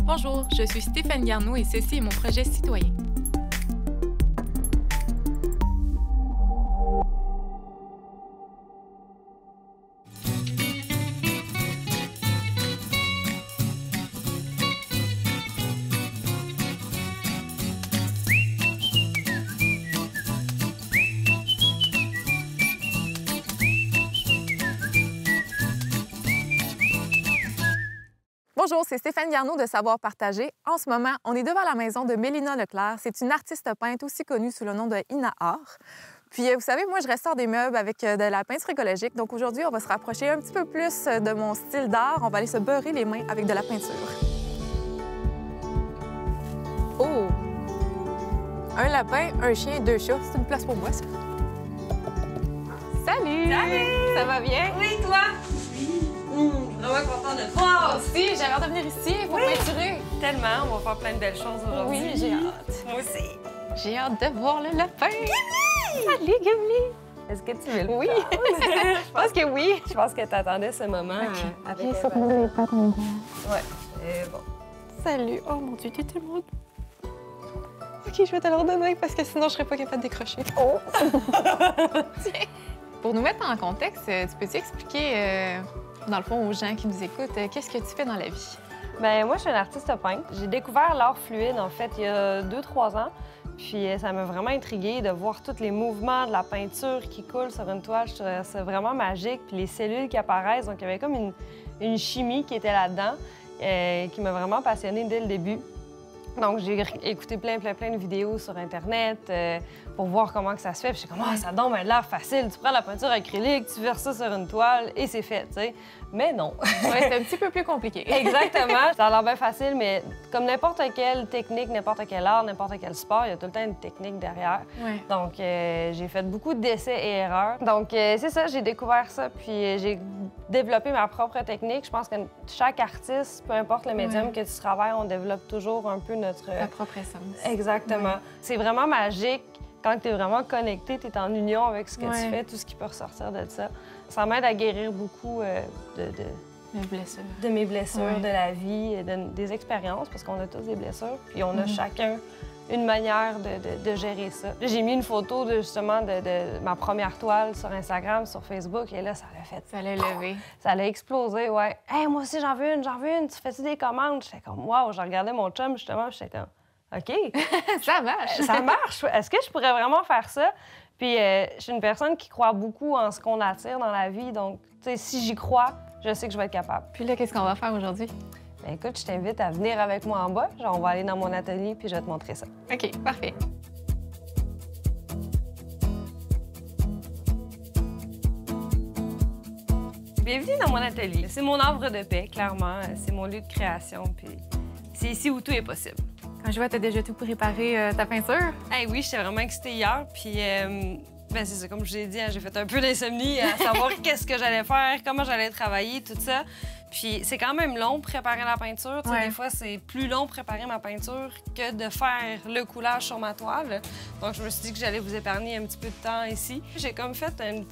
Bonjour, je suis Stéphane Garneau et ceci est mon projet citoyen. Bonjour, c'est Stéphane Garneau de Savoir Partager. En ce moment, on est devant la maison de Mélina Leclerc. C'est une artiste peintre aussi connue sous le nom de Ina Art. Puis, vous savez, moi, je restaure des meubles avec de la peinture écologique. Donc aujourd'hui, on va se rapprocher un petit peu plus de mon style d'art. On va aller se beurrer les mains avec de la peinture. Oh! Un lapin, un chien, deux chats. C'est une place pour moi, ça. Salut! Salut! Ça va bien? Oui, toi? Vraiment contente de te voir! Moi aussi, j'avais hâte de venir ici pour peinturer. Tellement, on va faire plein de belles choses aujourd'hui. Oui, j'ai hâte. Moi aussi. J'ai hâte de voir le lapin. Gimli! Salut, Gimli! Est-ce que tu veux le Oui. faire? Je pense que oui. Je pense que tu attendais ce moment. J'ai surnommé les pattes en Ouais. Bon. Salut. Oh mon Dieu, t'es tellement... OK, je vais te le redonner parce que sinon, je serais pas capable de décrocher. Oh! Tiens. Pour nous mettre en contexte, tu peux-tu expliquer, dans le fond, aux gens qui nous écoutent, qu'est-ce que tu fais dans la vie? Ben moi, je suis une artiste peintre. J'ai découvert l'art fluide, en fait, il y a 2-3 ans. Puis ça m'a vraiment intriguée de voir tous les mouvements de la peinture qui coule sur une toile. Je trouvais ça vraiment magique. Puis les cellules qui apparaissent, donc il y avait comme une chimie qui était là-dedans, qui m'a vraiment passionnée dès le début. Donc, j'ai écouté plein de vidéos sur Internet pour voir comment que ça se fait. Puis j'étais comme, ça donne l'air facile. Tu prends la peinture acrylique, tu verses ça sur une toile et c'est fait, tu sais. Mais non. Ouais, c'est un petit peu plus compliqué. Exactement. Ça a l'air bien facile, mais comme n'importe quelle technique, n'importe quel art, n'importe quel sport, il y a tout le temps une technique derrière. Ouais. Donc, j'ai fait beaucoup d'essais et erreurs. Donc, c'est ça, j'ai découvert ça, puis j'ai développé ma propre technique. Je pense que chaque artiste, peu importe le médium que tu travailles, on développe toujours un peu notre... Ta propre essence. Exactement. Ouais. C'est vraiment magique. Quand tu es vraiment connecté, tu es en union avec ce que tu fais, tout ce qui peut ressortir de ça. Ça m'aide à guérir beaucoup de mes blessures, de la vie, des expériences, parce qu'on a tous des blessures, puis on a chacun une manière de gérer ça. J'ai mis une photo justement de ma première toile sur Instagram, sur Facebook, et là, ça l'a fait... Ça l'a levé. Ça l'a explosé, ouais. « Hey, moi aussi, j'en veux une, tu fais-tu des commandes? » J'étais comme « Wow! » Je regardais mon chum, justement, j'étais comme « OK! » Ça marche! Ça marche! Est-ce que je pourrais vraiment faire ça? Puis je suis une personne qui croit beaucoup en ce qu'on attire dans la vie, donc, tu sais, si j'y crois, je sais que je vais être capable. Puis là, qu'est-ce qu'on va faire aujourd'hui? Bien, écoute, je t'invite à venir avec moi en bas. Genre, on va aller dans mon atelier, puis je vais te montrer ça. OK, parfait. Bienvenue dans mon atelier. C'est mon havre de paix, clairement. C'est mon lieu de création, puis c'est ici où tout est possible. Quand je vois, t'as déjà tout préparé ta peinture? Hey, oui, j'étais vraiment excitée hier, puis ben, c'est ça, comme je l'ai dit, j'ai fait un peu d'insomnie à savoir qu'est-ce que j'allais faire, comment j'allais travailler, tout ça. Puis c'est quand même long préparer la peinture. Tu sais, des fois, c'est plus long préparer ma peinture que de faire le coulage sur ma toile. Donc, je me suis dit que j'allais vous épargner un petit peu de temps ici. J'ai comme fait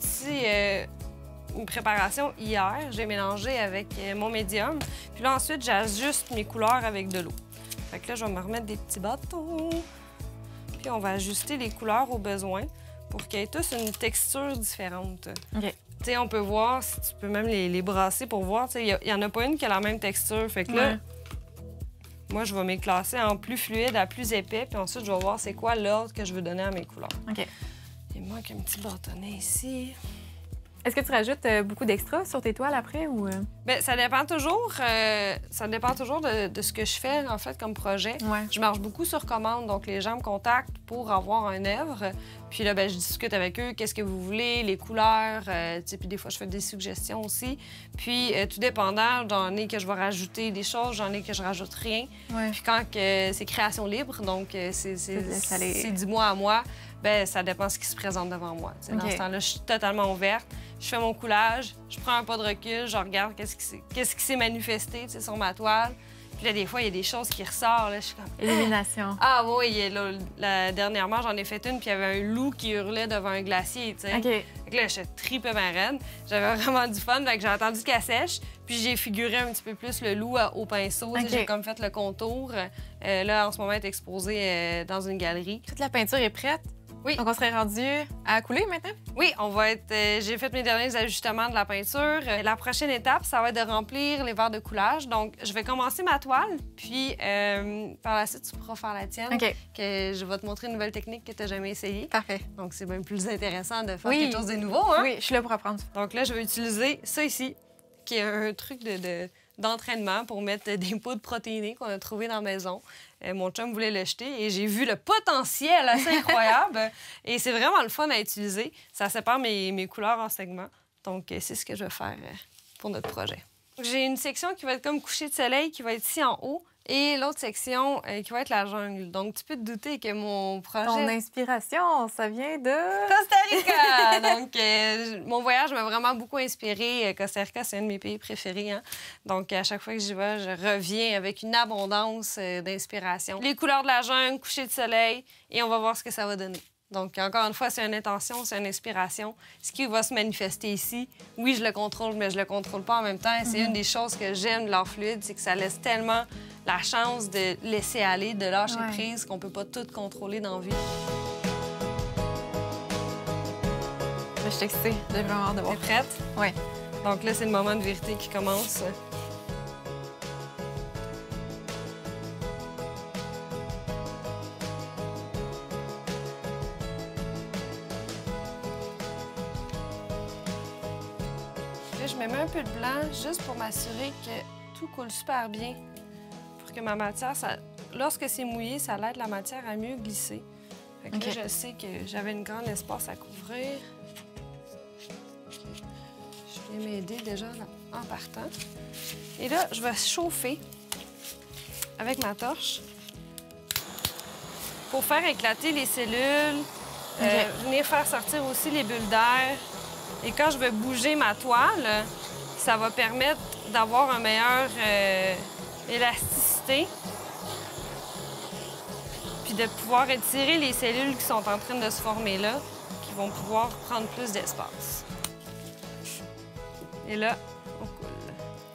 une préparation hier. J'ai mélangé avec mon médium. Puis là, ensuite, j'ajuste mes couleurs avec de l'eau. Fait que là, je vais me remettre des petits bâtons. Puis on va ajuster les couleurs au besoin pour qu'ils aient tous une texture différente. OK. Tu sais, on peut voir, si tu peux même les brasser pour voir. Tu sais, il n'y en a pas une qui a la même texture. Fait que là, moi, je vais me classer en plus fluide à plus épais. Puis ensuite, je vais voir c'est quoi l'ordre que je veux donner à mes couleurs. OK. Il manque un petit bâtonnet ici. Est-ce que tu rajoutes beaucoup d'extras sur tes toiles après ou... Bien, ça dépend toujours. Ça dépend toujours de ce que je fais, en fait, comme projet. Ouais. Je marche beaucoup sur commande, donc les gens me contactent pour avoir une œuvre. Puis là, bien, je discute avec eux, qu'est-ce que vous voulez, les couleurs, puis des fois, je fais des suggestions aussi. Puis, tout dépendant, j'en ai que je vais rajouter des choses, j'en ai que je rajoute rien. Ouais. Puis quand c'est création libre, donc c'est du mois à mois, bien, ça dépend de ce qui se présente devant moi. Okay. Dans ce temps-là, je suis totalement ouverte. Je fais mon coulage, je prends un pas de recul, je regarde qu'est-ce qui s'est manifesté sur ma toile. Puis là, des fois, il y a des choses qui ressortent. Là, je suis comme... Illumination. Ah oui, là, dernièrement, j'en ai fait une, puis il y avait un loup qui hurlait devant un glacier, tu sais. OK. que là, je tripais ma reine. J'avais vraiment du fun. Fait que j'ai attendu qu'elle sèche. Puis j'ai figuré un petit peu plus le loup au pinceau. Okay. J'ai comme fait le contour. Là, en ce moment, elle est exposée dans une galerie. Toute la peinture est prête? Oui. Donc, on serait rendu à couler maintenant? Oui, on va être. J'ai fait mes derniers ajustements de la peinture. La prochaine étape, ça va être de remplir les verres de coulage. Donc, je vais commencer ma toile, puis par la suite, tu pourras faire la tienne. OK. Que je vais te montrer une nouvelle technique que tu n'as jamais essayée. Parfait. Donc, c'est bien plus intéressant de faire Oui. quelque chose de nouveau, hein? Oui, je suis là pour apprendre. Donc là, je vais utiliser ça ici, qui est un truc d'entraînement pour mettre des poudres protéinées qu'on a trouvées dans la maison. Mon chum voulait le jeter et j'ai vu le potentiel assez incroyable. Et c'est vraiment le fun à utiliser. Ça sépare mes couleurs en segments. Donc, c'est ce que je vais faire pour notre projet. J'ai une section qui va être comme coucher de soleil, qui va être ici en haut, et l'autre section qui va être la jungle. Donc, tu peux te douter que mon projet... Ton inspiration, ça vient de... Costa Rica! Donc, mon voyage m'a vraiment beaucoup inspiré. Costa Rica, c'est un de mes pays préférés. Hein? Donc, à chaque fois que j'y vais, je reviens avec une abondance d'inspiration. Les couleurs de la jungle, coucher de soleil, et on va voir ce que ça va donner. Donc, encore une fois, c'est une intention, c'est une inspiration. Ce qui va se manifester ici, oui, je le contrôle, mais je le contrôle pas en même temps. Et c'est une des choses que j'aime de l'art fluide, c'est que ça laisse tellement la chance de laisser aller, de lâcher prise, qu'on peut pas tout contrôler dans la vie. Je suis excitée. J'ai vraiment hâte de voir. T'es prête? Oui. Donc là, c'est le moment de vérité qui commence. Là, je me mets un peu de blanc juste pour m'assurer que tout coule super bien. Pour que ma matière, lorsque c'est mouillé, ça aide la matière à mieux glisser. Fait que là, je sais que j'avais une grande espace à couvrir. Je viens m'aider déjà en partant. Et là, je vais chauffer avec ma torche pour faire éclater les cellules, venir faire sortir aussi les bulles d'air. Et quand je vais bouger ma toile, ça va permettre d'avoir une meilleure élasticité. Puis de pouvoir étirer les cellules qui sont en train de se former là, qui vont pouvoir prendre plus d'espace. Et là, on coule.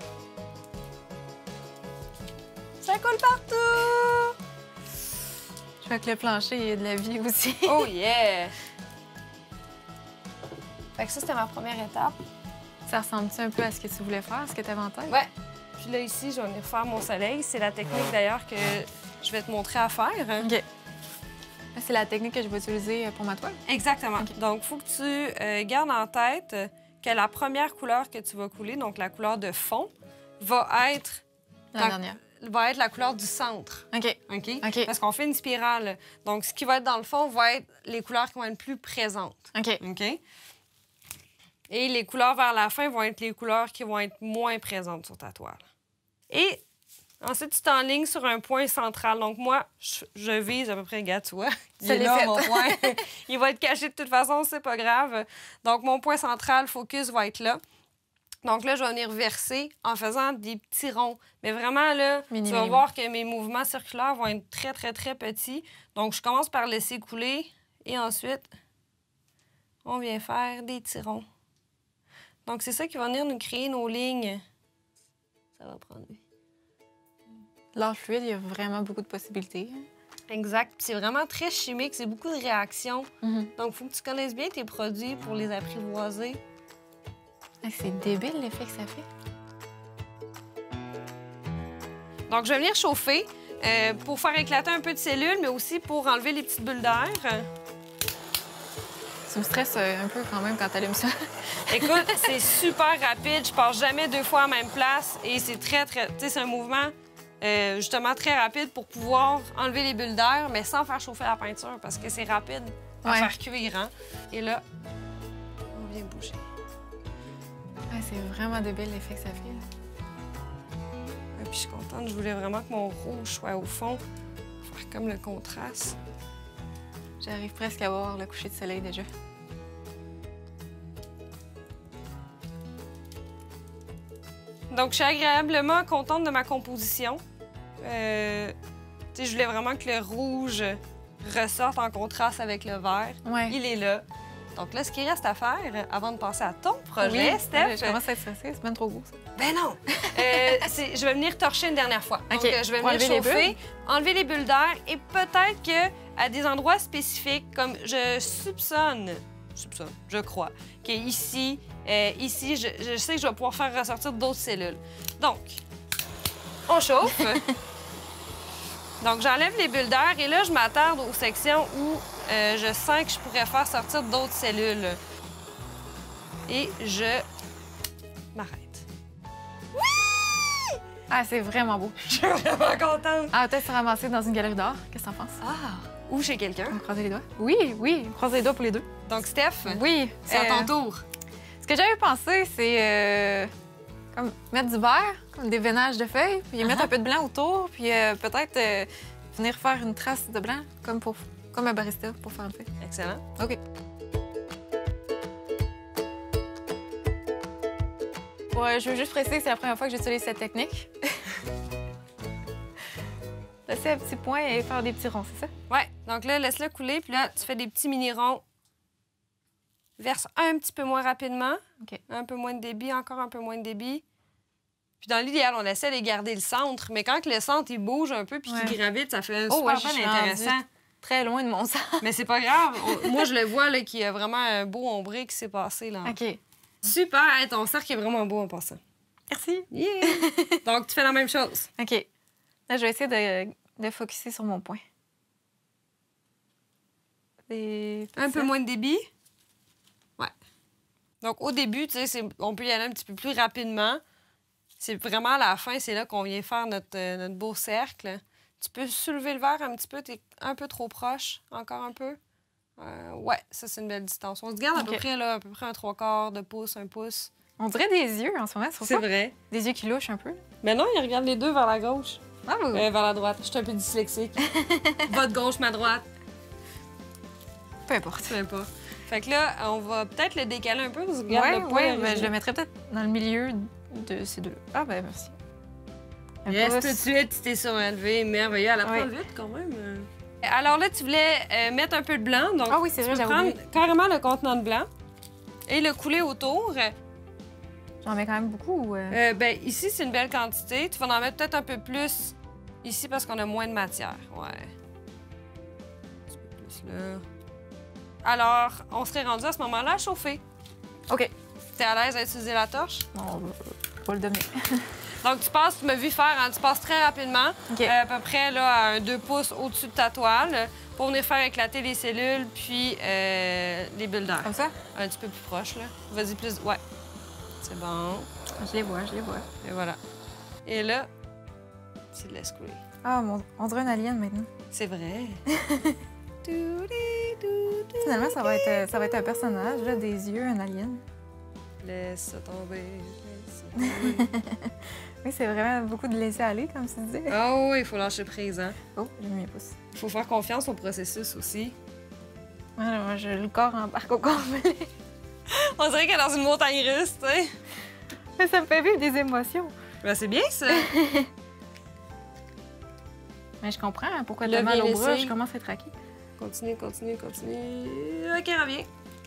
Ça coule partout! Je vois que le plancher, il y a de la vie aussi. Oh yeah! Fait que ça, c'était ma première étape. Ça ressemble-tu un peu à ce que tu voulais faire, ce que tu avais en tête? Ouais. Puis là, ici, je vais venir faire mon soleil. C'est la technique, d'ailleurs, que je vais te montrer à faire. OK. C'est la technique que je vais utiliser pour ma toile? Exactement. Okay. Donc, il faut que tu gardes en tête que la première couleur que tu vas couler, donc la couleur de fond, va être... La dernière. Va être la couleur du centre. OK. OK? OK. Parce qu'on fait une spirale. Donc, ce qui va être dans le fond va être les couleurs qui vont être plus présentes. OK. OK? Et les couleurs vers la fin vont être les couleurs qui vont être moins présentes sur ta toile. Et ensuite, tu t'enlignes sur un point central. Donc, moi, je vise à peu près, regarde, tu vois. Il est là, mon point. Il va être caché de toute façon, c'est pas grave. Donc, mon point central, focus, va être là. Donc là, je vais venir verser en faisant des petits ronds. Mais vraiment, là, tu vas voir que mes mouvements circulaires vont être très, très, très petits. Donc, je commence par laisser couler. Et ensuite, on vient faire des petits ronds. Donc, c'est ça qui va venir nous créer nos lignes. Ça va prendre. L'art fluide, il y a vraiment beaucoup de possibilités. Exact. C'est vraiment très chimique. C'est beaucoup de réactions. Donc, il faut que tu connaisses bien tes produits pour les apprivoiser. C'est débile l'effet que ça fait. Donc, je vais venir chauffer pour faire éclater un peu de cellules, mais aussi pour enlever les petites bulles d'air. Ça me stresse un peu quand même quand tu allumes ça. Écoute, c'est super rapide. Je pars jamais 2 fois à la même place et c'est très, très... Tu sais, c'est un mouvement justement très rapide pour pouvoir enlever les bulles d'air, mais sans faire chauffer la peinture parce que c'est rapide à faire cuire. Hein? Et là, on vient bouger. Ouais, c'est vraiment débile l'effet que ça fait. Et puis je suis contente. Je voulais vraiment que mon rouge soit au fond, faire comme le contraste. J'arrive presque à voir le coucher de soleil déjà. Donc, je suis agréablement contente de ma composition. Je voulais vraiment que le rouge ressorte en contraste avec le vert. Ouais. Il est là. Donc là, ce qui reste à faire, avant de passer à ton projet, Oui, Steph... je commence à être stressée, c'est bien trop gros, ça. Ben non! Je vais venir torcher une dernière fois. Donc, OK. je vais Pour venir enlever les chauffer, bulles? enlever les bulles d'air et peut-être qu'à des endroits spécifiques, comme je crois, qu'ici, je sais que je vais pouvoir faire ressortir d'autres cellules. Donc, on chauffe. Donc, j'enlève les bulles d'air et là, je m'attarde aux sections où je sens que je pourrais faire sortir d'autres cellules. Et je m'arrête. Ah, c'est vraiment beau. Je suis vraiment contente. Ah, peut-être se ramasser dans une galerie d'art. Qu'est-ce que t'en penses? Ah! Ou chez quelqu'un. On va croiser les doigts? Oui, oui, on croise les doigts pour les deux. Donc, Steph, Oui. c'est à ton tour. Ce que j'avais pensé, c'est comme mettre du verre, comme des veinages de feuilles, puis mettre un peu de blanc autour, puis peut-être venir faire une trace de blanc, comme un barista, pour faire un peu. Excellent. OK. Ouais, je veux juste préciser que c'est la première fois que j'utilise cette technique. Laisser un petit point et faire des petits ronds, c'est ça? Ouais. Donc là, laisse-le couler, puis là, tu fais des petits mini-ronds. Verse un petit peu moins rapidement. OK. Un peu moins de débit, encore un peu moins de débit. Puis dans l'idéal, on essaie de garder le centre, mais quand le centre, il bouge un peu puis qu'il gravite, ça fait un super je fun suis intéressant. rendue très loin de mon centre. Mais c'est pas grave. Moi, je le vois, là, qu'il y a vraiment un beau ombré qui s'est passé, là. OK. Super! Hey, ton cercle est vraiment beau en passant. Merci. Yeah! Donc, tu fais la même chose. OK. Là, je vais essayer de focusser sur mon point. Un peu moins de débit. Ouais. Donc, au début, tu sais, on peut y aller un petit peu plus rapidement. C'est vraiment à la fin, c'est là qu'on vient faire notre beau cercle. Tu peux soulever le verre un petit peu. T'es un peu trop proche. Encore un peu. Ouais, ça, c'est une belle distance. On se garde à peu près un 3/4 de pouce, 1 pouce. On dirait des yeux en ce moment, C'est vrai. Des yeux qui louchent un peu. Mais non, il regarde les deux vers la gauche. Ah, Vers la droite. Je suis un peu dyslexique. Votre gauche, ma droite. peu importe. Peu importe. Fait que là, on va peut-être le décaler un peu. Parce que regarde le poil mais je le mettrais peut-être dans le milieu de ces deux. Ah, ben merci. Yes, tout de suite, tu t'es surélevé. Merveilleux. Elle apprend vite quand même. Alors là, tu voulais mettre un peu de blanc. Donc, ah oui, c'est vrai, tu peux j'avais prendre carrément le contenant de blanc et le couler autour. J'en mets quand même beaucoup. Ben, ici, c'est une belle quantité. Tu vas en mettre peut-être un peu plus ici parce qu'on a moins de matière. Ouais. Un petit peu plus là. Alors, on serait rendu à ce moment-là à chauffer. OK. T'es à l'aise à utiliser la torche? On va le donner. Donc, tu passes, tu m'as vu faire, hein, tu passes très rapidement, OK. à peu près là, à un 2 pouces au-dessus de ta toile pour venir faire éclater les cellules puis les bulles d'air. Comme ça? Un petit peu plus proche, là. Vas-y, plus. Ouais. C'est bon. Je les vois, je les vois. Et voilà. Et là, tu le laisses couler. Ah, on dirait un alien maintenant. C'est vrai. Finalement, ça va être un personnage, là, des yeux, un alien. Laisse tomber, laisse tomber. Oui, c'est vraiment beaucoup de laisser aller, comme tu disais. Ah oui, il faut lâcher prise, hein. Oh, j'ai mis mes pouces. Il faut faire confiance au processus aussi. Moi, le corps embarque au complet. On dirait qu'elle est dans une montagne russe, tu sais. Mais ça me fait vivre des émotions. Ben, c'est bien, ça. Mais je comprends hein, pourquoi Le t'as mal au bien bras, laissé. je commence à être raquée. Continue, continue, continue. OK, reviens.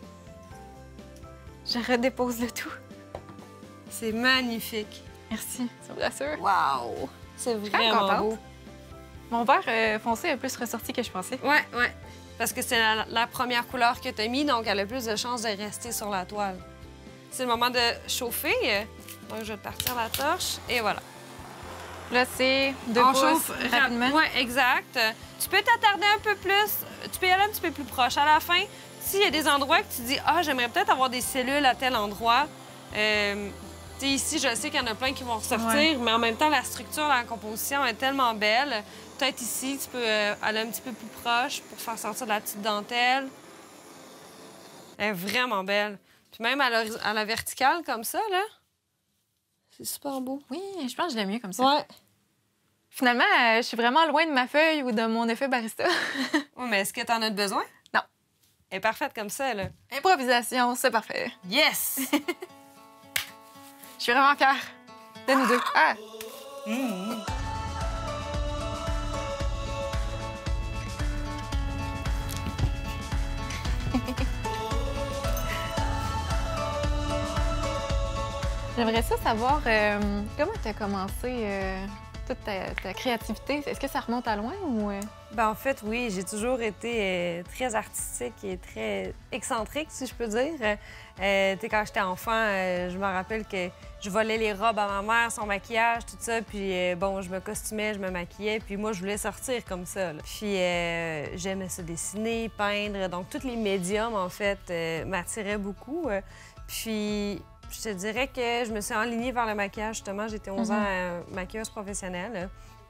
Je redépose le tout. C'est magnifique. Merci, ça me rassure. Wow! C'est quand même vraiment contente. beau. Mon vert foncé a plus ressorti que je pensais. Ouais, ouais. Parce que c'est la première couleur que tu as mis, donc elle a plus de chances de rester sur la toile. C'est le moment de chauffer. Donc, je vais te partir la torche et voilà. Là, c'est deux On pouces chauffe rapidement. Oui, exact. Tu peux t'attarder un peu plus. Tu peux y aller un petit peu plus proche. À la fin, s'il y a des endroits que tu dis « Ah, j'aimerais peut-être avoir des cellules à tel endroit ici, je sais qu'il y en a plein qui vont ressortir, mais en même temps, la structure, la composition est tellement belle. Peut-être ici, tu peux aller un petit peu plus proche pour faire sortir de la petite dentelle. Elle est vraiment belle. Puis même à la verticale, comme ça, là, c'est super beau. Oui, je pense que je l'aime mieux comme ça. Ouais. Finalement, je suis vraiment loin de ma feuille ou de mon effet barista. Oui, mais est-ce que tu en as besoin? Non. Elle est parfaite comme ça, là. Improvisation, c'est parfait. Yes! Je suis vraiment fière de nous deux. Ah! J'aimerais ça savoir comment tu as commencé toute ta créativité. Est-ce que ça remonte à loin ou... Ben, en fait, oui, j'ai toujours été très artistique et très excentrique, si je peux dire. Quand j'étais enfant, je me rappelle que je volais les robes à ma mère, son maquillage, tout ça. Puis, bon, je me costumais, je me maquillais. Puis moi, je voulais sortir comme ça, là. Puis, j'aimais ça dessiner, peindre. Donc, tous les médiums, en fait, m'attiraient beaucoup. Puis, je te dirais que je me suis enlignée vers le maquillage, justement. J'étais 11 ans maquilleuse professionnelle.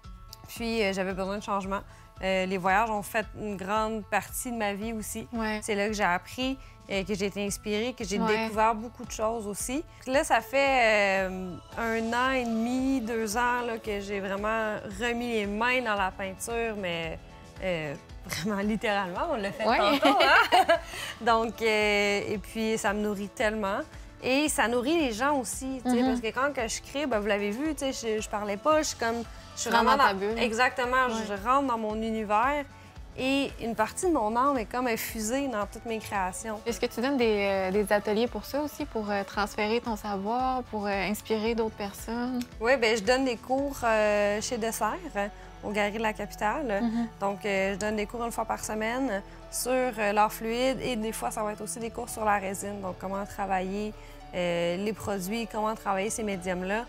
Puis, j'avais besoin de changement. Les voyages ont fait une grande partie de ma vie aussi. Ouais. C'est là que j'ai appris, que j'ai été inspirée, que j'ai découvert beaucoup de choses aussi. Là, ça fait 1 an et demi, 2 ans là, que j'ai vraiment remis les mains dans la peinture, mais vraiment littéralement, on l'a fait tantôt. Hein? Donc, et puis ça me nourrit tellement. Et ça nourrit les gens aussi, parce que quand que je crée, ben, vous l'avez vu, je parlais pas, je suis comme... Je suis vraiment dans ta bulle. Exactement, je rentre dans mon univers et une partie de mon âme est comme infusée dans toutes mes créations. Est-ce que tu donnes des ateliers pour ça aussi, pour transférer ton savoir, pour inspirer d'autres personnes? Oui, bien, je donne des cours chez Dessert, aux Galeries de la Capitale. Donc, je donne des cours 1 fois par semaine sur l'art fluide et des fois, ça va être aussi des cours sur la résine. Donc, comment travailler les produits, comment travailler ces médiums-là.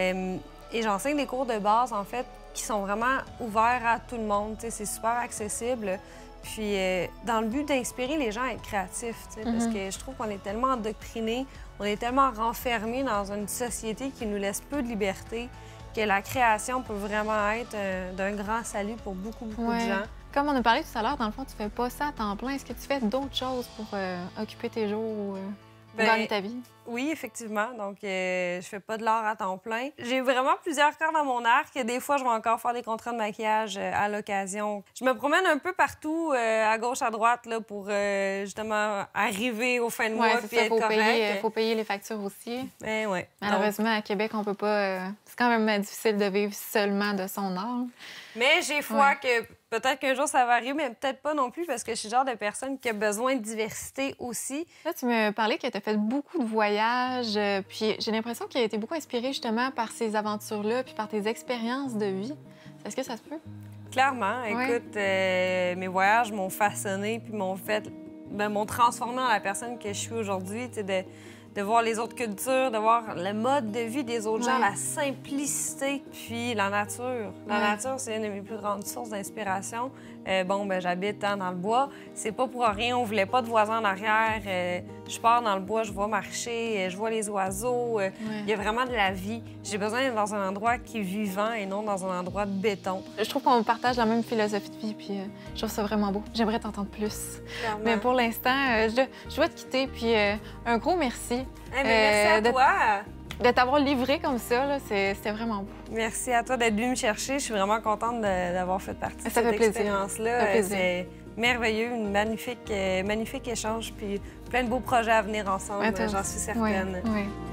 Et j'enseigne des cours de base, en fait, qui sont vraiment ouverts à tout le monde. C'est super accessible. Puis, dans le but d'inspirer les gens à être créatifs, parce que je trouve qu'on est tellement endoctrinés, on est tellement renfermés dans une société qui nous laisse peu de liberté que la création peut vraiment être d'un grand salut pour beaucoup de gens. Comme on a parlé tout à l'heure, dans le fond, tu fais pas ça à temps plein. Est-ce que tu fais d'autres choses pour occuper tes jours ou gagner ta vie? Oui, effectivement. Donc, je fais pas de l'art à temps plein. J'ai vraiment plusieurs cordes dans mon arc. Des fois, je vais encore faire des contrats de maquillage à l'occasion. Je me promène un peu partout, à gauche, à droite, là, pour justement arriver au fin de mois puis être correct. Il faut payer les factures aussi. Ouais. Malheureusement, à Québec, on peut pas... c'est quand même difficile de vivre seulement de son art. Mais j'ai foi que peut-être qu'un jour, ça va arriver, mais peut-être pas non plus, parce que je suis le genre de personne qui a besoin de diversité aussi. Là, tu me parlais que tu as fait beaucoup de voyages, puis j'ai l'impression qu'il a été beaucoup inspiré justement par ces aventures-là, puis par tes expériences de vie. Est-ce que ça se peut? Clairement. Écoute, mes voyages m'ont façonné, puis m'ont transformé en la personne que je suis aujourd'hui, de voir les autres cultures, de voir le mode de vie des autres gens, la simplicité, puis la nature. La nature, c'est une de mes plus grandes sources d'inspiration. J'habite dans le bois. C'est pas pour rien, on voulait pas de voisins en arrière. Je pars dans le bois, je vois marcher, je vois les oiseaux. Il y a vraiment de la vie. J'ai besoin d'être dans un endroit qui est vivant et non dans un endroit de béton. Je trouve qu'on partage la même philosophie de vie, puis je trouve ça vraiment beau. J'aimerais t'entendre plus. Clairement. Mais pour l'instant, je dois te quitter, puis un gros merci. Merci à toi! De t'avoir livré comme ça, c'était vraiment beau. Merci à toi d'être venu me chercher. Je suis vraiment contente d'avoir fait partie de cette expérience-là. C'est merveilleux, un magnifique échange, puis plein de beaux projets à venir ensemble, j'en suis certaine. Oui.